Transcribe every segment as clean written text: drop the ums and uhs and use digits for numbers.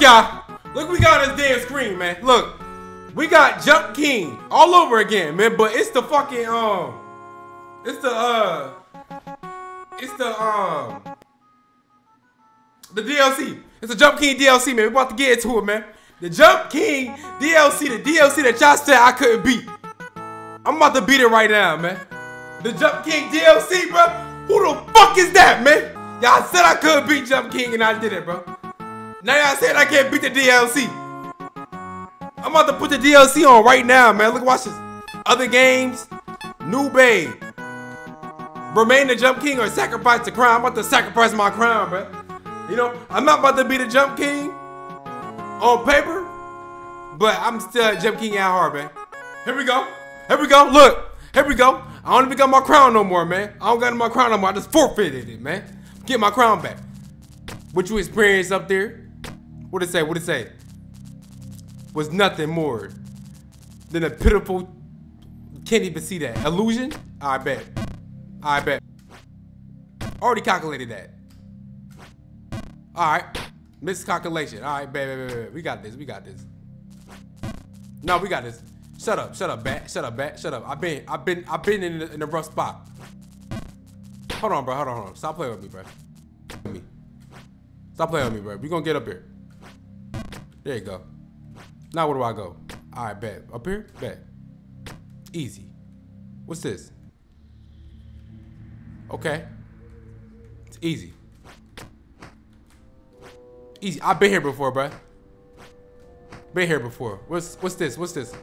y'all. Look, we got on this damn screen, man. Look, we got Jump King all over again, man. But it's the fucking the DLC. It's the Jump King DLC, man. We about to get into it, man. The Jump King DLC, the DLC that y'all said I couldn't beat. I'm about to beat it right now, man. The Jump King DLC, bro. Who the fuck is that, man? Y'all said I couldn't beat Jump King and I did it, bro. Now y'all said I can't beat the DLC. I'm about to put the DLC on right now, man. Look, watch this. Other games, New Babe. Remain the Jump King or sacrifice the crown. I'm about to sacrifice my crown, bro. You know, I'm not about to be the Jump King on paper, but I'm still Jump King at heart, man. Here we go. Here we go. Look. Here we go. I don't even got my crown no more, man. I don't got my crown no more. I just forfeited it, man. Get my crown back. What you experienced up there? What it say? What it say? Was nothing more than a pitiful. Can't even see that illusion. I bet. I bet. Already calculated that. All right, miscalculation. All right, baby. We got this. We got this. No, we got this. Shut up, bat. Shut up, bat. Shut up. I've been in a rough spot. Hold on, bro. Hold on. Stop playing with me, bro. Stop playing with me, bro. We gonna get up here. There you go. Now where do I go? All right, bet. Up here, bet. Easy. What's this? Okay. It's easy. Easy. I've been here before, bro. Been here before. What's this? What's this?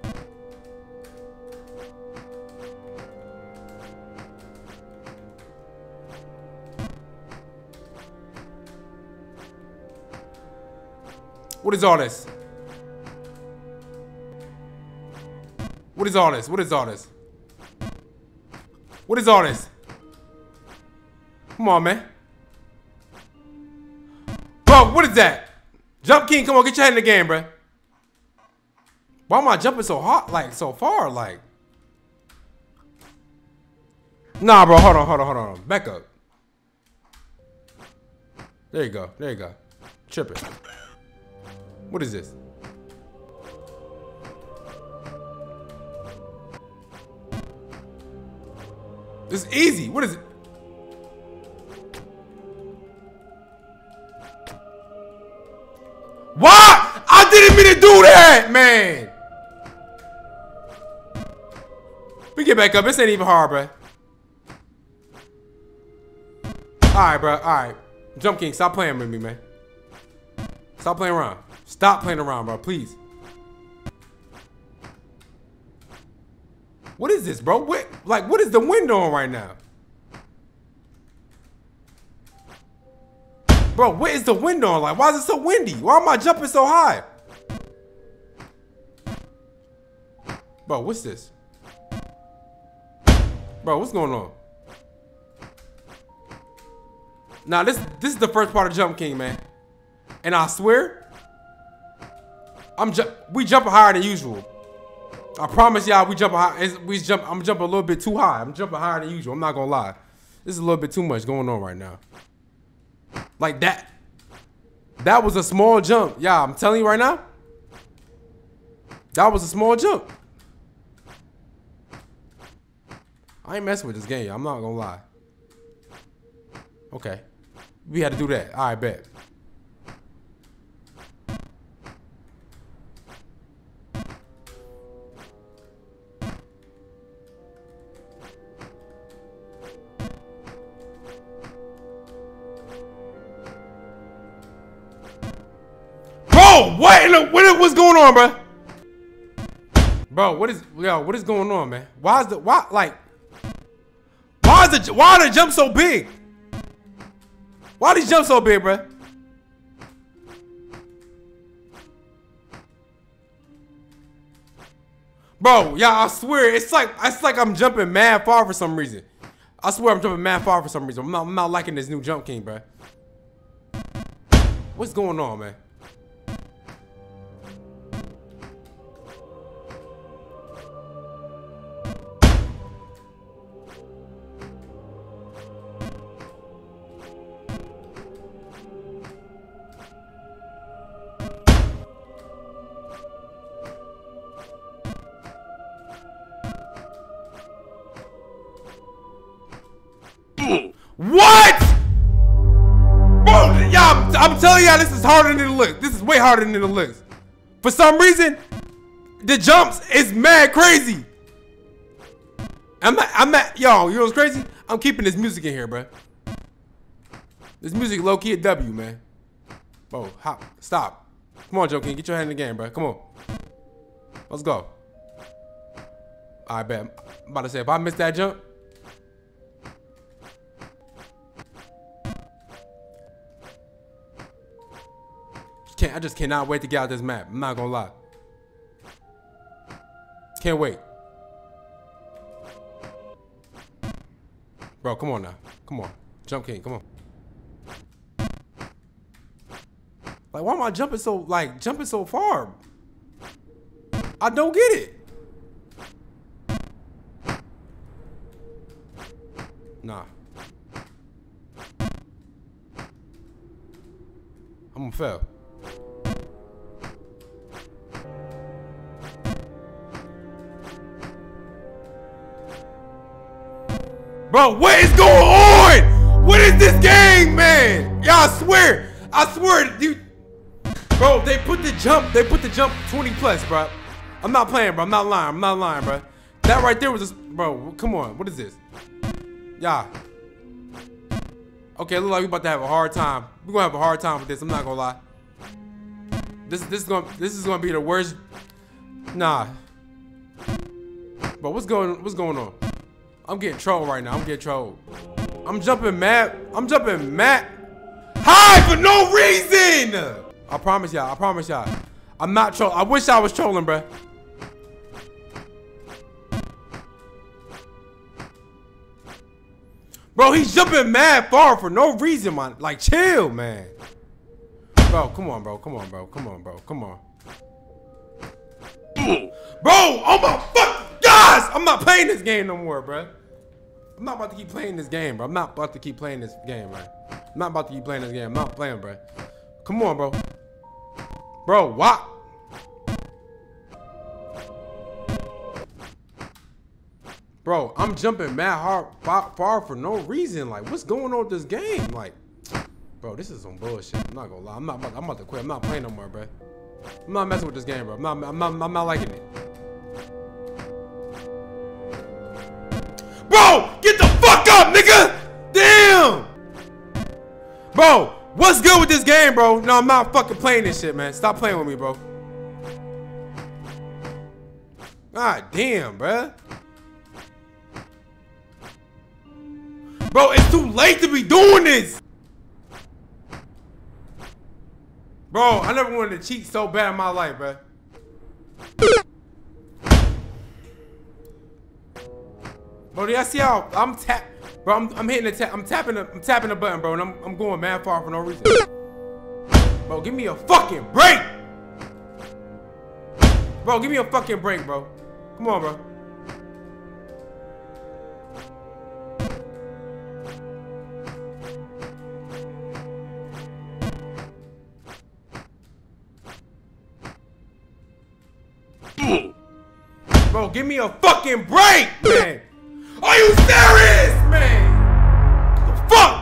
What is all this? What is all this? What is all this? What is all this? Come on, man. Bro, what is that? Jump King, come on, get your head in the game, bro. Why am I jumping so hot, like so far, like? Nah, bro, hold on. Back up. There you go. Tripping. What is this? This is easy. What is it? What? I didn't mean to do that, man. We get back up. This ain't even hard, bro. Alright, bro. Alright. Jump King, stop playing with me, man. Stop playing around. Stop playing around, bro. Please. What is this, bro? What is the wind on right now? Bro, what is the wind on? Like, why is it so windy? Why am I jumping so high? Bro, what's this? Bro, what's going on? Now, this is the first part of Jump King, man. And I swear, we jumping higher than usual. I promise y'all, we jumping high. I'm jumping a little bit too high. I'm jumping higher than usual. I'm not gonna lie. This is a little bit too much going on right now. Like that. That was a small jump. Yeah, I'm telling you right now. That was a small jump. I ain't messing with this game. I'm not gonna lie. Okay. We had to do that. All right, bet. What's going on, bro? Bro, what is going on, man? Why are the jumps so big? Why are these jumps so big, bro? Bro, yeah, I swear it's like I'm jumping mad far for some reason. I swear I'm jumping mad far for some reason. I'm not liking this new Jump King, bro. What's going on, man? What? Bro, y'all, I'm telling y'all this is harder than it looks. This is way harder than it looks. For some reason, the jumps is mad crazy. Yo, you know what's crazy? I'm keeping this music in here, bro. This music low-key a W, man. Bro, hop, stop. Come on, Joe King, get your hand in the game, bro. Come on. Let's go. All right, bet. I'm about to say, if I miss that jump, I just cannot wait to get out this map. I'm not gonna lie. Can't wait. Bro, come on now. Come on. Jump King, come on. Like, why am I jumping so far? I don't get it. Nah. I'm gonna fail. Bro, what is going on? What is this game, man? Y'all swear. I swear, dude. Bro, they put the jump 20 plus, bro. I'm not playing, bro. I'm not lying, bro. That right there was just, bro, come on. What is this? Yeah. Okay, it looks like we about to have a hard time. We're gonna have a hard time with this, I'm not gonna lie. This is gonna be the worst. Nah. Bro, what's going on? I'm getting trolled right now. I'm getting trolled. I'm jumping mad high for no reason. I promise y'all. I'm not trolling. I wish I was trolling, bruh. Bro, he's jumping mad far for no reason, man. Like, chill, man. Bro, come on, bro. Come on. Bro, oh my fuck, guys! I'm not playing this game no more, bruh. I'm not about to keep playing this game, bro. I'm not about to keep playing this game, bro. I'm not playing, bro. Come on, bro. Bro, what? Bro, I'm jumping mad hard, far for no reason. Like, what's going on with this game? Like, bro, this is some bullshit. I'm not gonna lie. I'm about to quit. I'm not playing no more, bro. I'm not messing with this game, bro. I'm not liking it. Bro, get the fuck up, nigga! Damn! Bro, what's good with this game, bro? No, I'm not fucking playing this shit, man. Stop playing with me, bro. God damn, bro. Bro, it's too late to be doing this. Bro, I never wanted to cheat so bad in my life, bro. Bro, do y'all see how I'm I'm hitting the tap. I'm tapping the button, bro, and I'm going mad far for no reason. Bro, give me a fucking break. Bro, give me a fucking break, bro. Come on, bro. Bro, give me a fucking break, man. Are you serious, man? The fuck?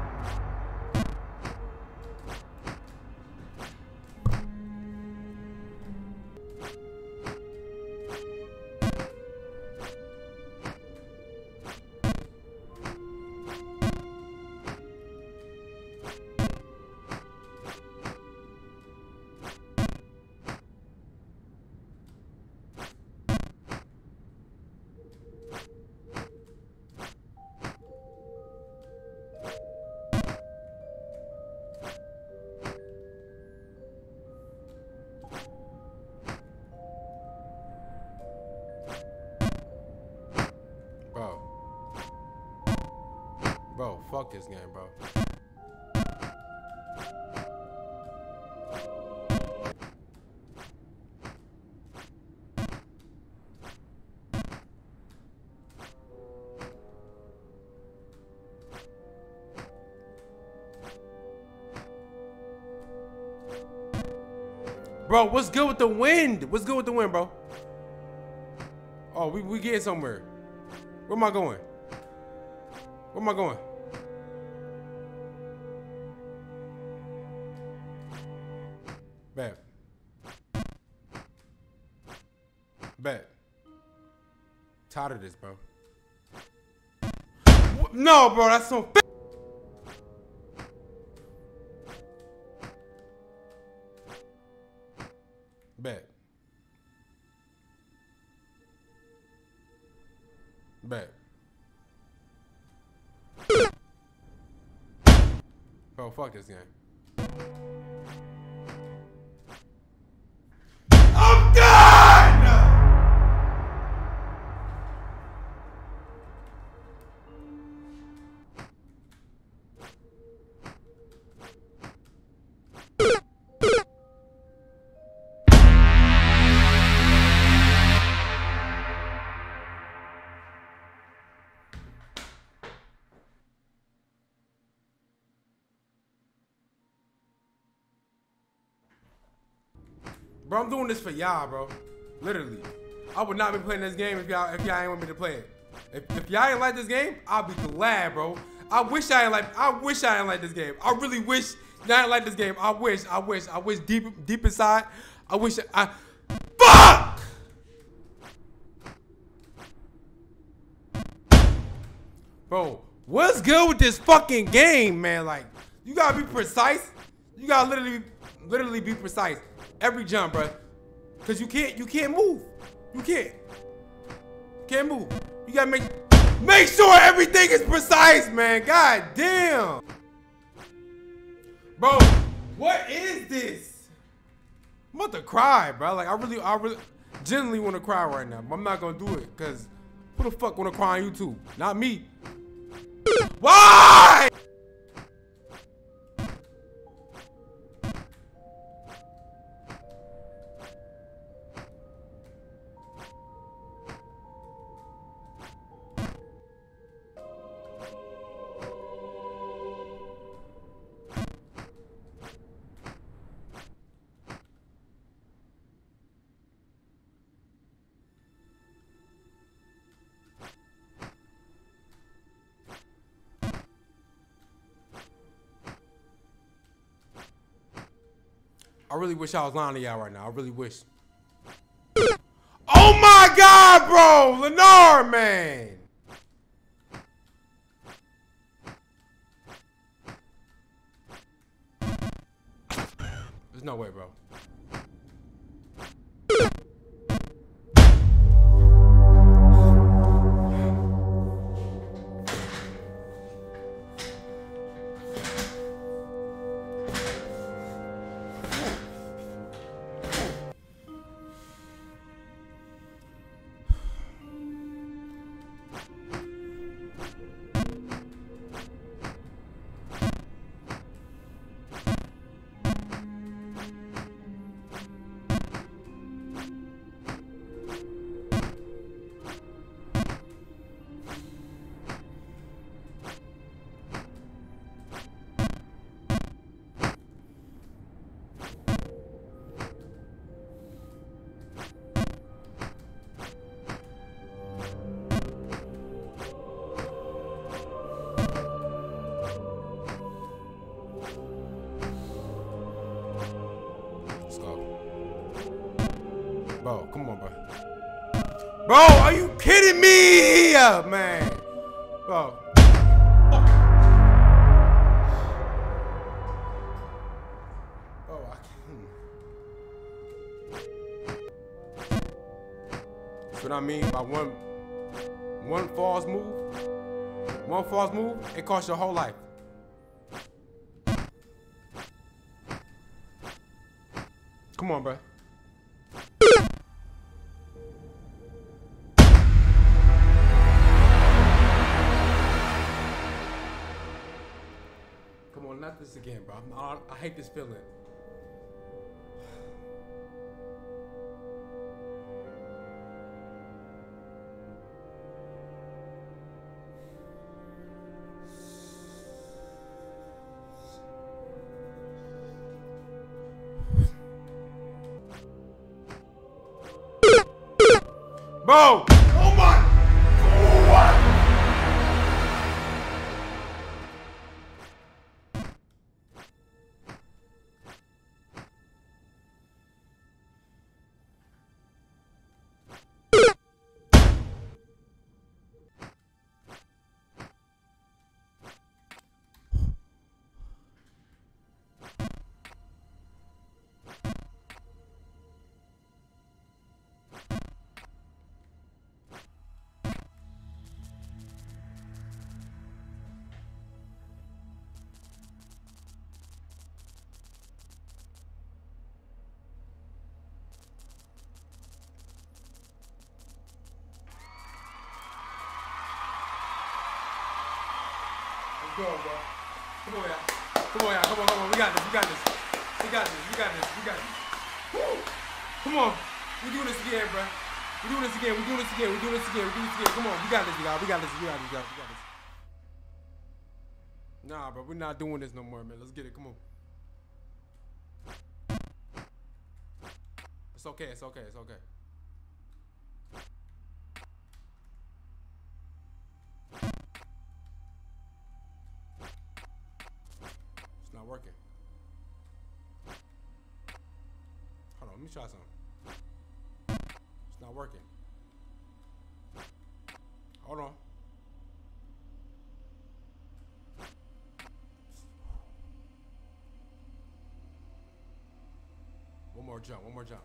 Bro, fuck this game, bro. Bro, what's good with the wind? What's good with the wind, bro? Oh, we getting somewhere. Where am I going? Where am I going? Bet. Bet. Tired of this, bro. No, bro, that's so. Bet. Bet. Bro, fuck this game. I'm done! Bro, I'm doing this for y'all, bro. Literally. I would not be playing this game if y'all ain't want me to play it. If y'all ain't like this game, I'll be glad, bro. I wish I ain't like this game. I really wish y'all ain't like this game. I wish deep inside. Fuck! Bro, what's good with this fucking game, man? Like, you gotta be precise. You gotta literally be precise. Every jump, bro. Cause you can't move. You can't move. You gotta make sure everything is precise, man. God damn. Bro, what is this? I'm about to cry, bro. Like I really genuinely want to cry right now. But I'm not gonna do it, cause who the fuck wanna cry on YouTube? Not me. Why? I really wish I was lying to y'all right now. I really wish. Oh my God, bro! Lennar, man! There's no way, bro. Bro, come on, bro. Bro, are you kidding me? Man. Bro. Bro, I can't. That's what I mean by one false move, it costs your whole life. Come on, bro. Come on, not this again, bro. I hate this feeling. Bro! Oh my! What? go, bro. Come on, y'all. Come on, y'all. Come on. We got this. We got this. We got this. We got this. We got this. Woo. Come on. We doing this again, bro. We doing this again. We doing this again. We doing this again. We doing this again. Come on. We got this, y'all. We got this. We got this, y'all. We got this. Nah, bro. We're not doing this no more, man. Let's get it. Come on. It's okay. It's okay. It's okay. It's not working. Hold on. Let me try something. It's not working. Hold on. One more jump. One more jump.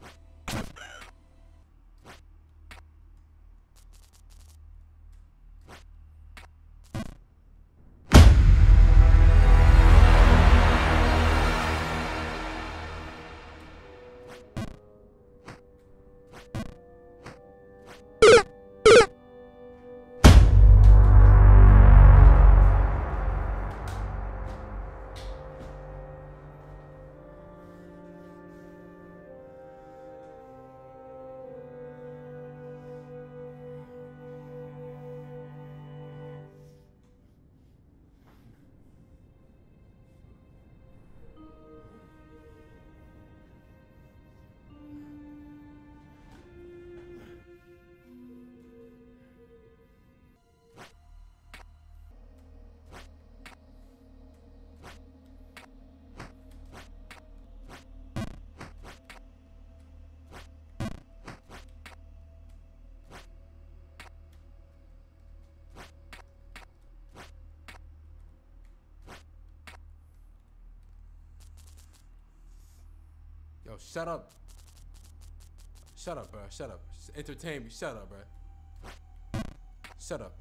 Yo, shut up. Shut up, bro. Shut up. Entertain me. Shut up, bro. Shut up.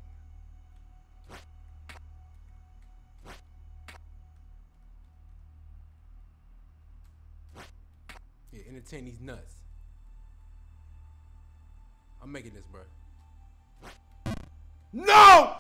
Yeah, entertain these nuts. I'm making this, bro. No!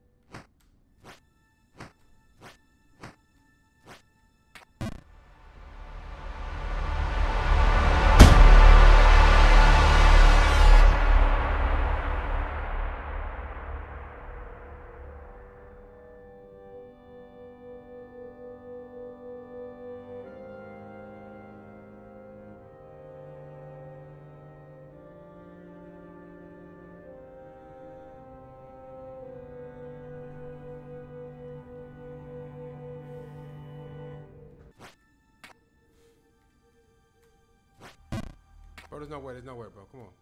Bro, there's no way, bro. Come on.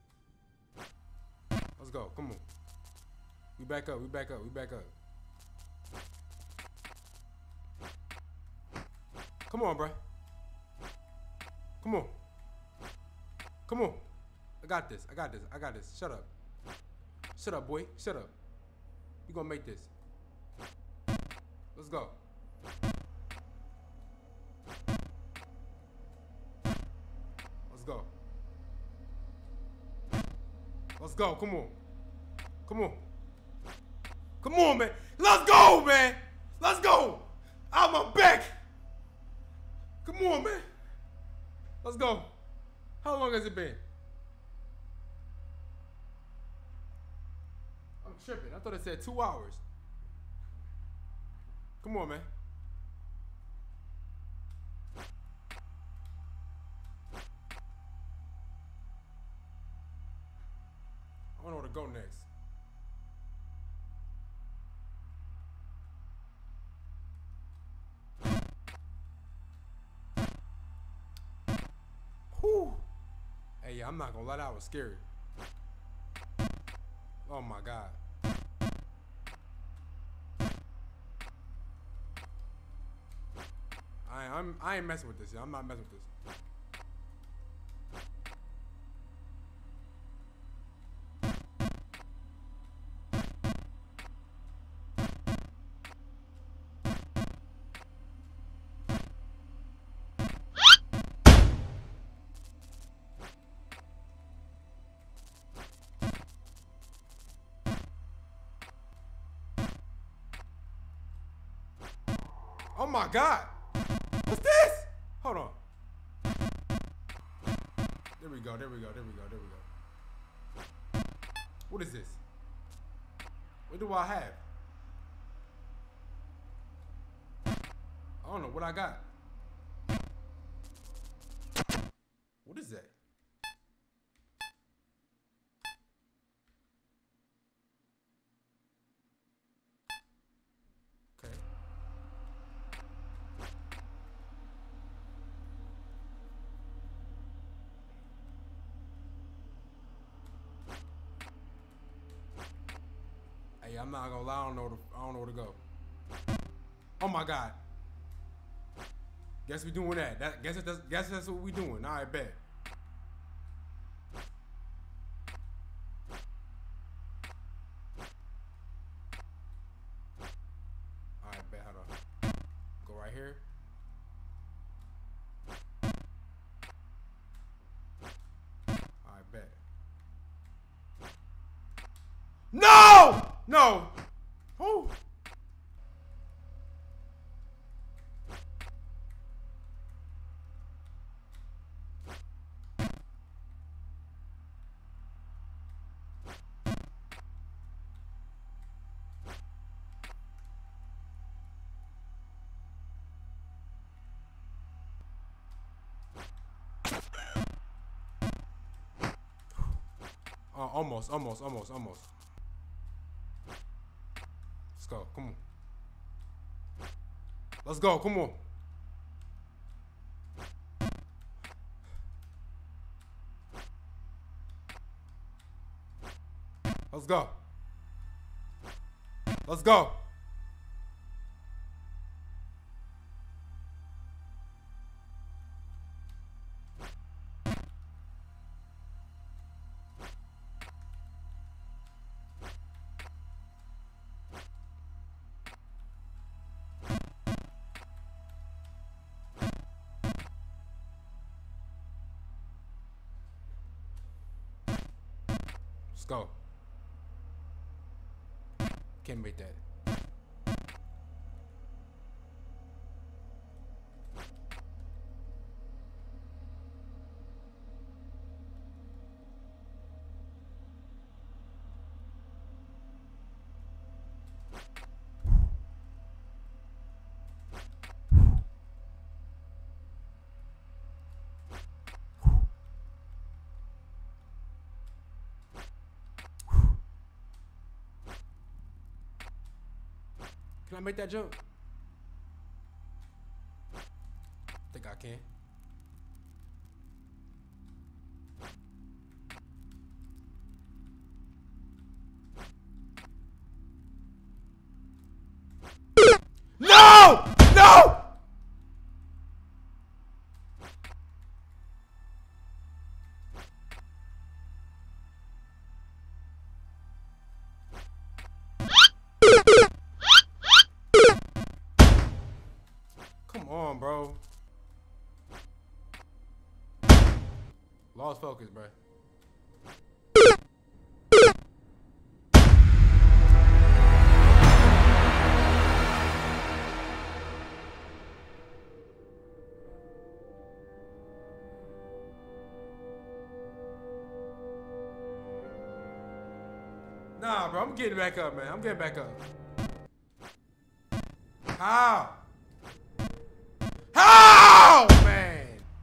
Let's go. Come on. We back up. We back up. We back up. Come on, bro. Come on. Come on. I got this. I got this. I got this. Shut up. Shut up, boy. Shut up. You gonna make this. Let's go. Let's go. Let's go. Come on. Come on. Come on, man. Let's go, man. Let's go. Out my back. Come on, man. Let's go. How long has it been? I'm tripping. I thought it said 2 hours. Come on, man. I don't know where to go next. Whew. Hey, yeah, I'm not gonna lie, that was scary. Oh my God. I ain't messing with this. I'm not messing with this. my God. What's this? Hold on. There we go. What is this? What do I have? I don't know what I got. What is that? Okay. Hey, I'm not gonna lie, I don't know where to go. Oh my God. Guess we doing that. Guess that's what we doing. All right, bet. All right, bet. Hold on. Go right here. All right, bet. No! No! Who? Almost. Let's go. Come on. Let's go. Come on. Let's go. Let's go. Let's go. Can't make that. Can I make that jump? I think I can. No! No! Come on, bro. Lost focus, bro. Nah, bro, I'm getting back up, man. I'm getting back up. How? How, man?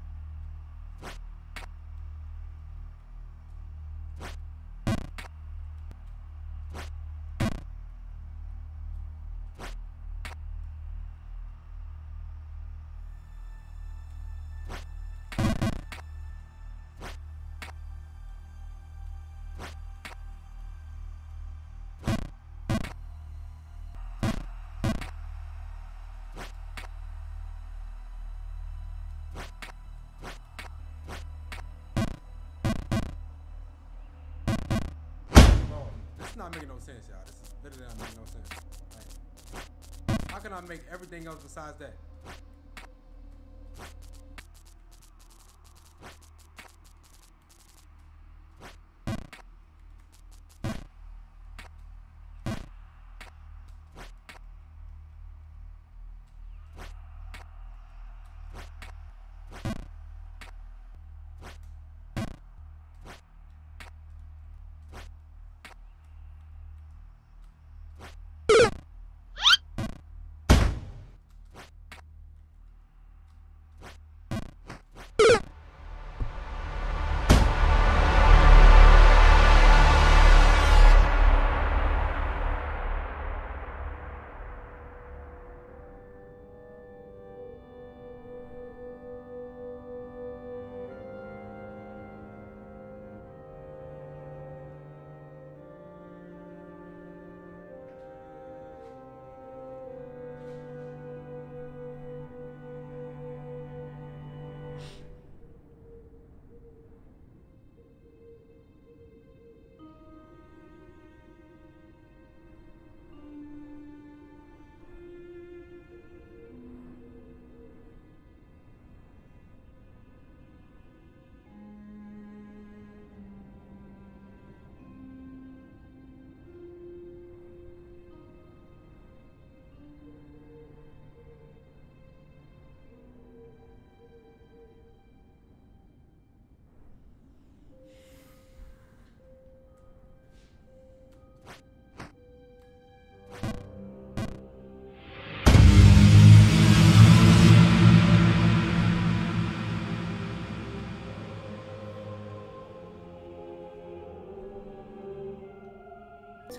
This is not making no sense, y'all. This is literally not making no sense. Like, how can I make everything else besides that?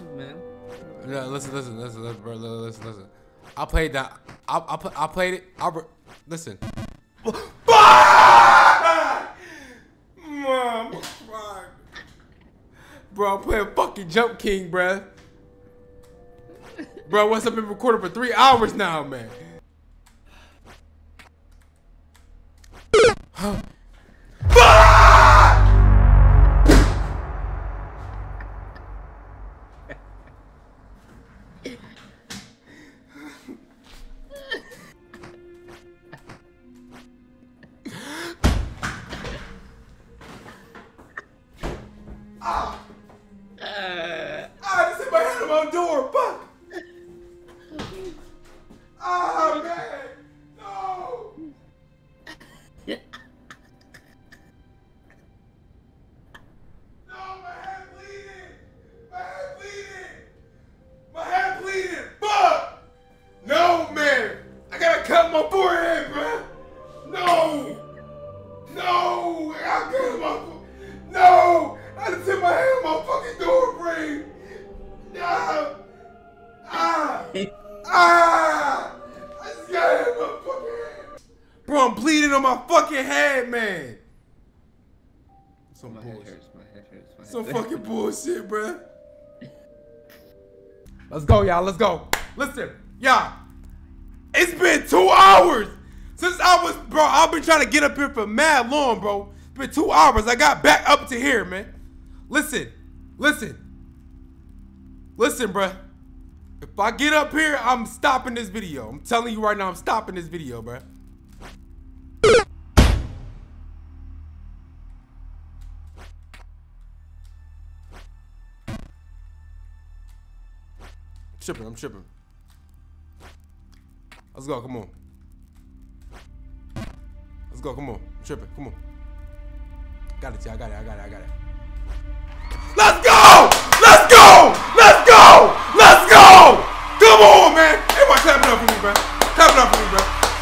listen, man. No, listen, bro. Listen. I played that. I played it. Listen. Mom, bro, I'm playing fucking Jump King, bro. Bro, what's up? Been recording for 3 hours now, man. I just hit my head on my door. Fuck. Oh, man. No. No, my head bleeding. My head bleeding. Fuck. No, man. I gotta cut my forehead, bro. No. I gotta cut my forehead. No. I just hit my head on my fucking door frame. No. I just got hit in my fucking head. Bro, I'm bleeding on my fucking head, man. Some bullshit. My head hurts. Some fucking bullshit, bro. Let's go, y'all. Let's go. Listen, y'all. It's been 2 hours since bro, I've been trying to get up here for mad long, bro. It's been 2 hours. I got back up to here, man. Listen, bro. If I get up here, I'm stopping this video. I'm telling you right now, I'm stopping this video, bro. I'm tripping. Let's go, come on. Let's go, come on. I'm tripping, come on. Got it, I got it. Let's go! Come on, man! Everybody clap it up for me, bro. Clap it up for me.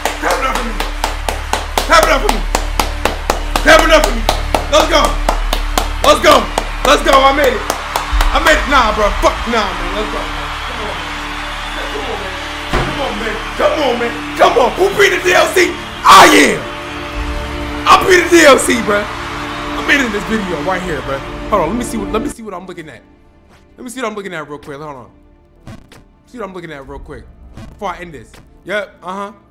Let's go. I made it. Nah, bro. Fuck nah, man. Let's go. Come on. Who beat the DLC? I am. I beat the DLC, bro. I'm in this video right here, bro. Hold on. Let me see what I'm looking at. Real quick. Hold on. See what I'm looking at real quick before I end this. Yep.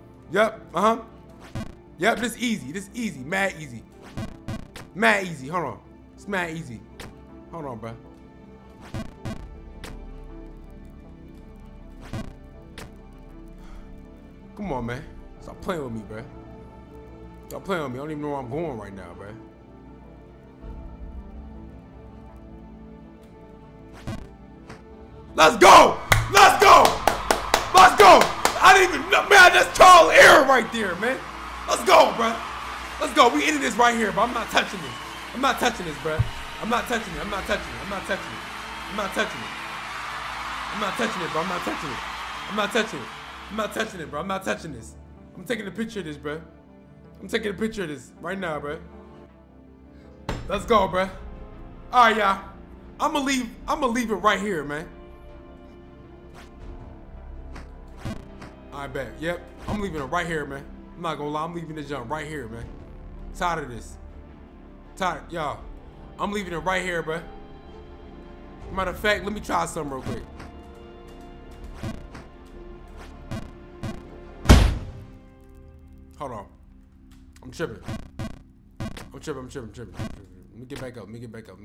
This easy. Mad easy. Hold on. It's mad easy. Hold on, bro. Come on, man. Stop playing with me, bro. I don't even know where I'm going right now, bro. Let's go! I didn't even know, man. That's trial and error right there, man. Let's go, bro. We ended this right here, bro. I'm not touching this, bro. I'm not touching it. I'm not touching it, bro. I'm not touching this. I'm taking a picture of this, bro. Right now, bro. Let's go, bro. All right, y'all. I'm gonna leave it right here, man. I bet. Yep. I'm leaving it right here, man. I'm not gonna lie. I'm leaving the jump right here, man. Tired of this. Y'all. I'm leaving it right here, bro. Matter of fact, let me try something real quick. Hold on. I'm tripping. Let me get back up.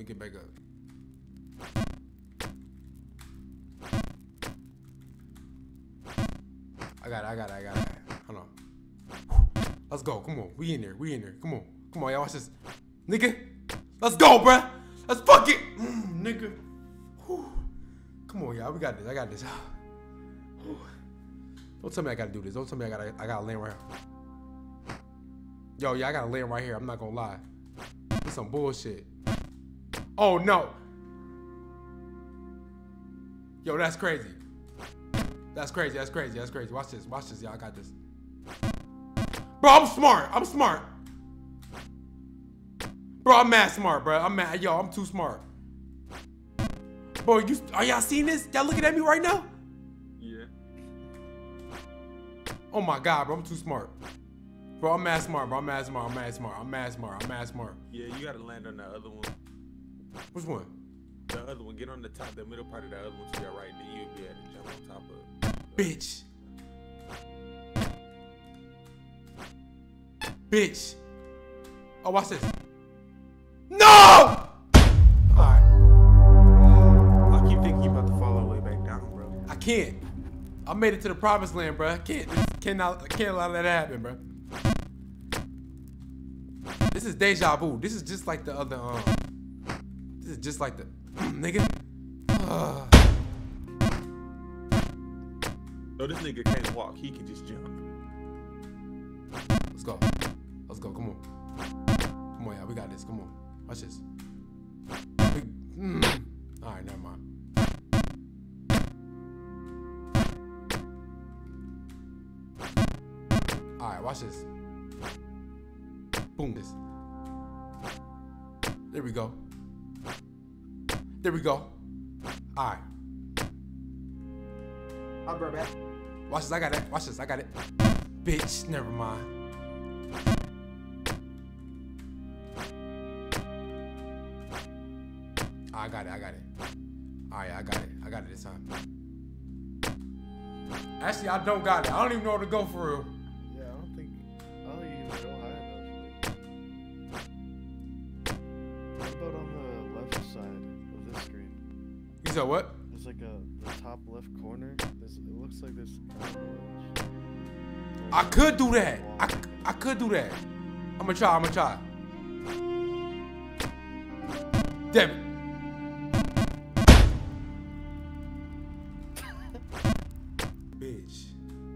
I got it. Hold on. Let's go. Come on. We in there. Come on, y'all. Watch this. Nigga. Let's go, bruh. Let's fuck it. Nigga. Whew. Come on, y'all. We got this. I got this. Don't tell me I gotta do this. Don't tell me I gotta land right here. Yo, yeah, I gotta land right here. I'm not gonna lie. It's some bullshit. Oh, no. Yo, that's crazy. That's crazy. Watch this, y'all. I got this. Bro, I'm smart. Bro, I'm mad smart, bro. I'm too smart. Bro, are y'all seeing this? Y'all looking at me right now? Yeah. Oh my God, bro, I'm too smart. Bro, I'm mad smart, bro. I'm mad smart. I'm mad smart. I'm mad smart. I'm mad smart. Yeah, you gotta land on that other one. Which one? The other one. Get on the top, the middle part of that other one to your right, and then you'll be able to jump on top of it. Bitch. Bitch. Oh, watch this. No! Alright. I keep thinking you about to fall all the way back down, bro. I can't. I made it to the promised land, bro. I can't allow that to happen, bro. This is deja vu. This is just like the other, this is just like the, nigga. No, this nigga can't walk. He can just jump. Let's go. Let's go. Come on. Come on, y'all. We got this. Come on. Watch this. Alright, never mind. Alright, watch this. Boom this. There we go. There we go. Alright. I'll be right back. Watch this, I got it. Watch this, I got it. Bitch, never mind. I got it, I got it. Alright, I got it. I got it this time. Actually, I don't got it. I don't even know where to go for real. Yeah, I don't think you can go high enough. What about on the left side of this screen? You said what? There's like the top left corner. It looks like this. I could do that. I could do that. I'm gonna try. Damn it. Bitch.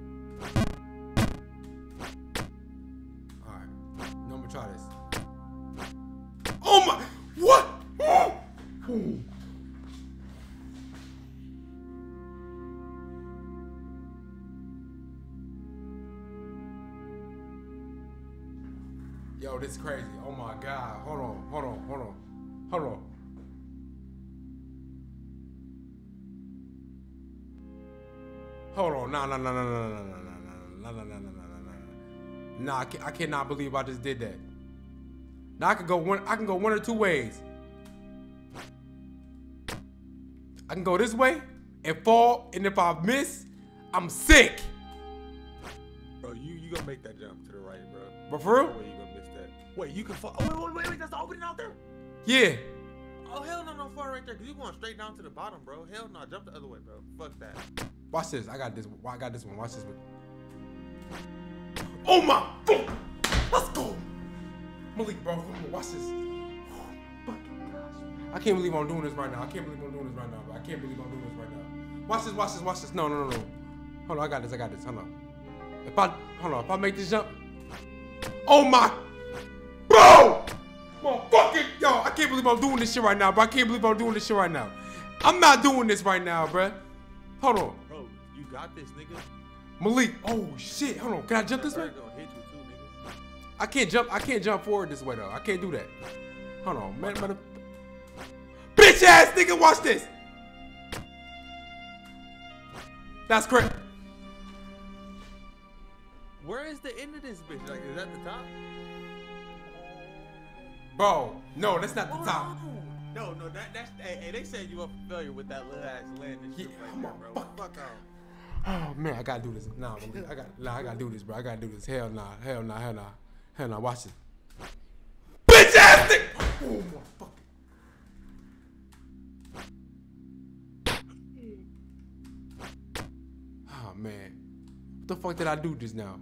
Alright. No, I'm gonna try this. Oh my, what? Ooh. Yo, this is crazy. Oh my God. Hold on. Nah, I cannot believe I just did that. Now I can go one or two ways. I can go this way and fall, and if I miss, I'm sick. Bro, you gonna make that jump to the right, bro. But for real? No way you gonna miss that. Wait, you can fall. Oh, wait, that's the opening out there? Yeah. Oh, hell no, don't fall right there, because you're going straight down to the bottom, bro. Hell no, jump the other way, bro. Fuck that. Watch this. I got this one. Watch this one. Oh my fuck! Let's go! Malik, bro. Come on, watch this. Fucking gosh. I can't believe I'm doing this right now. Bro. I can't believe I'm doing this right now. Watch this. No. Hold on, I got this. Hold on. If I make this jump. Oh my. Bro! Motherfucking, yo, I can't believe I'm doing this shit right now, bro. I'm not doing this right now, bro. Hold on. Bro, you got this, nigga. Malik, oh shit. Hold on. Can I jump this way? Gonna hit you too, nigga. I can't jump forward this way though. I can't do that. Hold on, man. Bitch ass nigga, watch this. That's correct. Where is the end of this bitch? Like, is that the top? Bro, no, that's not the top. No, that's hey, they said you were familiar with that little ass landing shit right there, bro. Fuck off. Oh man, I gotta do this. Nah, I gotta do this, bro. I gotta do this. Hell nah. Watch this. Bitch ass nigga! Oh my fuck. Oh man. What the fuck did I do just now?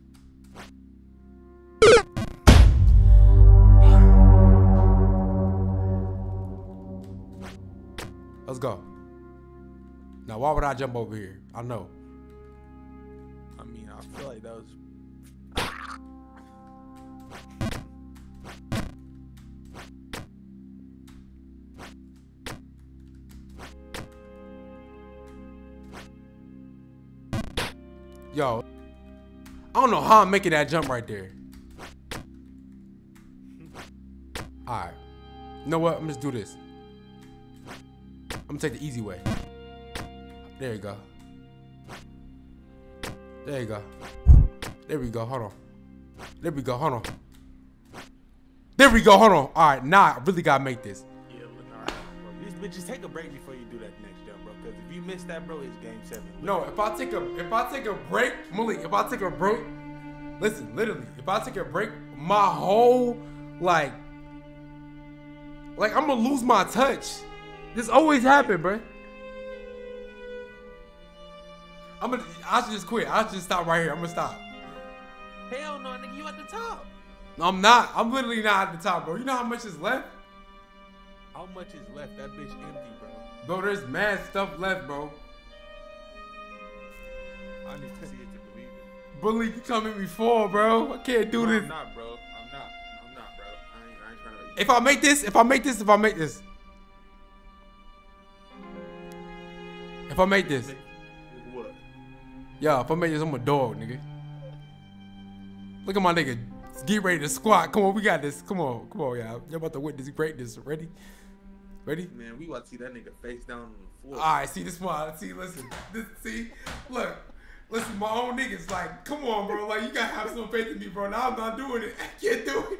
Let's go. Now, why would I jump over here? I know. I mean, I feel like that was. Yo, I don't know how I'm making that jump right there. All right. You know what? I'm just do this. I'm gonna take the easy way. There you go. There you go. There we go. Hold on. There we go. Hold on. There we go. Hold on. All right. Nah, I really gotta make this. Yeah, Lennar. These bitches take a break before you do that next jump, bro. Because if you miss that, bro, it's game 7. No, if I take a break, Malik, if I take a break, listen, literally, if I take a break, my whole like I'm gonna lose my touch. This always happen, bro. I should just quit. I should just stop right here. I'm gonna stop. Hell no, nigga, you at the top. No, I'm not. I'm literally not at the top, bro. You know how much is left? How much is left? That bitch empty, bro. Bro, there's mad stuff left, bro. I need to see it to believe it. Bully, you come at me for, bro. I can't do this. I'm not, bro. I'm not, bro. I ain't trying to. If I make this. If I make this. What? Yeah, if I make this, I'm a dog, nigga. Look at my nigga. Get ready to squat. Come on, we got this. Come on, y'all. You're about to witness greatness. Ready? Man, we about to see that nigga face down on the floor. All right, see this one. See, listen. Look. Listen, my own niggas like, come on, bro. Like, you gotta have some faith in me, bro. Now I'm not doing it. I can't do it.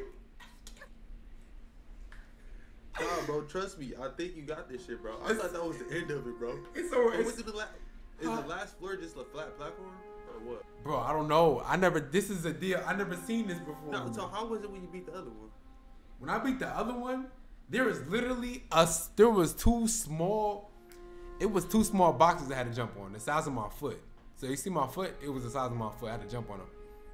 Nah, bro, trust me. I think you got this shit, bro. I thought that was the end of it, bro. It's over. Is the last floor just a flat platform or what? Bro, I don't know. This is a deal. I never seen this before. No, so how was it when you beat the other one? When I beat the other one, there was literally there was two small boxes I had to jump on, the size of my foot. So you see my foot? It was the size of my foot. I had to jump on them.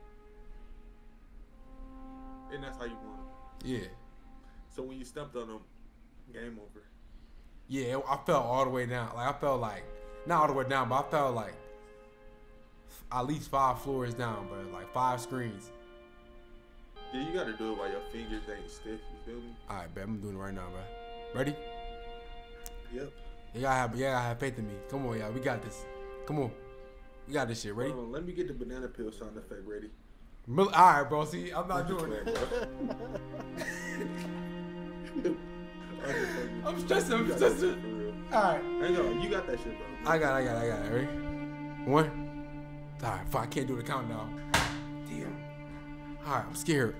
And that's how you won. Yeah. So when you stumped on them, game over. Yeah, I fell all the way down. Like I fell like not all the way down, but I fell like at least 5 floors down, bro. Like 5 screens. Yeah, you gotta do it while your fingers ain't stiff. You feel me? All right, bet I'm doing it right now, bro. Ready? Yep. You gotta have faith in me. Come on, y'all. We got this. Come on. We got this shit. Ready? Hold on, let me get the banana peel sound effect ready. All right, bro. See, I'm not doing that, bro. I'm stressing. I'm stressing. All right. Hang on. You got that shit, bro. I got it. Ready? 1. All right. Fuck, I can't do the countdown. Damn. All right. I'm scared.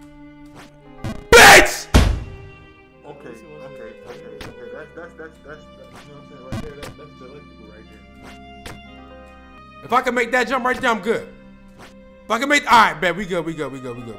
Bitch! Okay. That's you know what I'm saying right there. That's delectable right there. If I can make that jump right there, I'm good. If I can make, all right, bet we good. Yeah, it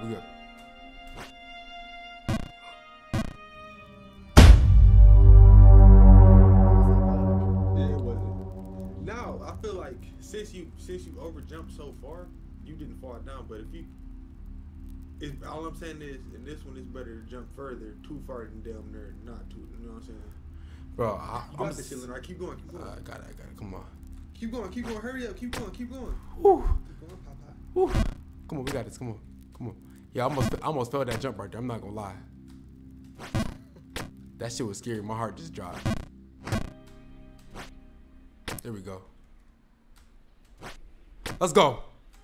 wasn't. Now I feel like since you overjumped so far, you didn't fall down. But all I'm saying is, in this one, it's better to jump further, too far than damn near not to. You know what I'm saying? Bro, you got this shit, Lennar. Keep going. I got it. Come on. Keep going. Hurry up. Keep going. Woo. Keep going, Papa. Woo. Come on, we got this. Come on. Yeah, I almost felt that jump right there. I'm not gonna lie. That shit was scary. My heart just dropped. There we go. Let's go.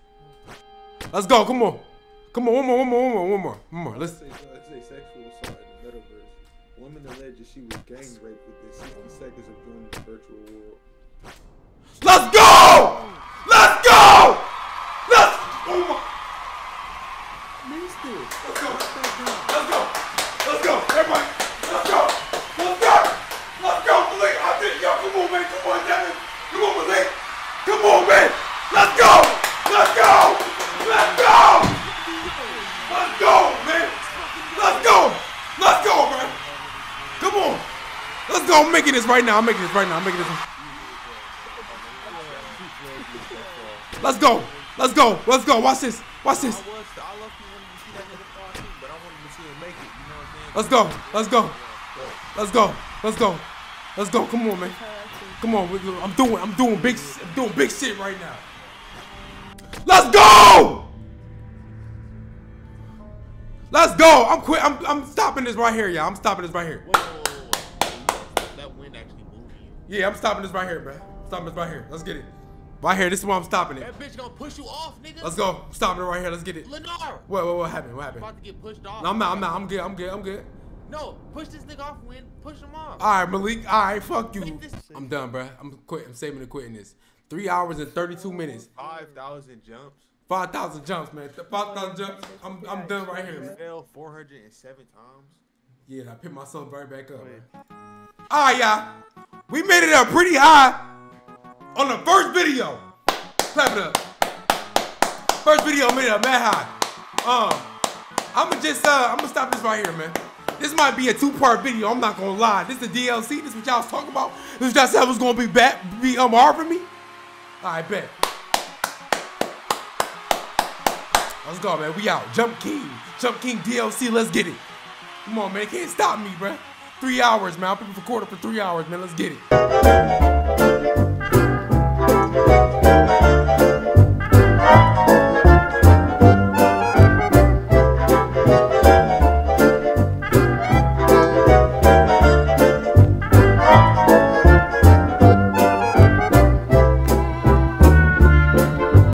Come on. One more. Let's say sexual assault in the metaverse. Woman alleges she was gang raped within 60 seconds of joining the virtual world. Let's go! Oh my. Missed it. Let's go. Everybody. Let's go. Malik. I did. Yo, come on, man. Come on, Devin. Come on, Malik. Come on, man. Let's go, man. Let's go, man. Come on. Let's go. I'm making this right now. Let's go. Watch this. I love you when you see that nigga fall too, but I wanted to see him make it. You know what I'm saying? Let's go. Come on, man. Come on. I'm doing big shit right now. Let's go. I'm stopping this right here, y'all. Whoa. That wind actually moved you. Yeah, I'm stopping this right here, bro. Let's get it. Right here, this is why I'm stopping it. That bitch gonna push you off, nigga. Let's go. I'm stopping it right here. Let's get it. Lennar. What happened? About to get pushed off. No, I'm not. I'm good. No, push this nigga off, Win. Push him off. All right, Malik. All right, fuck you. Wait, this- I'm done, bro. I'm quit. I'm saving and quitting this. 3 hours and 32 minutes. 5,000 jumps. 5,000 jumps, man. 5,000 jumps. I'm done right here, man. Fell 407 times. Yeah, I picked myself right back up, man. Wait. All right, y'all. We made it up pretty high on the first video. Clap it up. First video made it up mad high. I'ma stop this right here, man. This might be a 2-part video. I'm not gonna lie. This is the DLC. This is what y'all was talking about. This is what y'all said was gonna be hard for me. All right, bet. Let's go, man. We out. Jump King DLC. Let's get it. Come on, man. Can't stop me, bro. 3 hours, man. I've been recording for 3 hours, man. Let's get it.